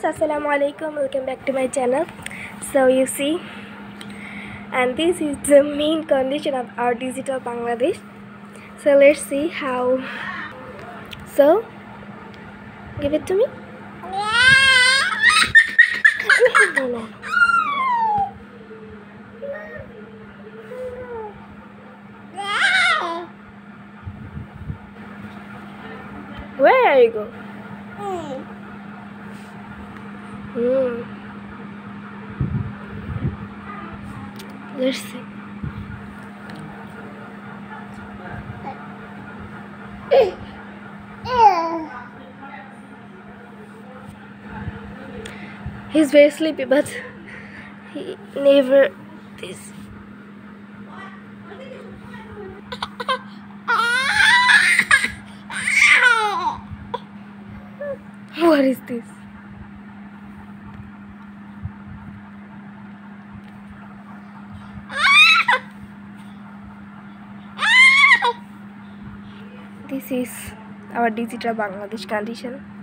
assalamu alaikum, welcome back to my channel. So you see, and this is the main condition of our digital Bangladesh. So let's see how. So give it to me. No. Where are you go? Let's see. He's very sleepy, but he never this. What is this? This is our digital Bangladesh condition.